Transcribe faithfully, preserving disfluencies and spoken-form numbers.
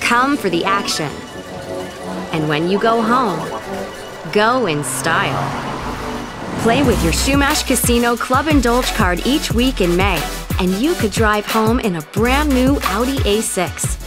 Come for the action. And when you go home, go in style. Play with your Chumash Casino Club Indulge card each week in May, and you could drive home in a brand new Audi A six.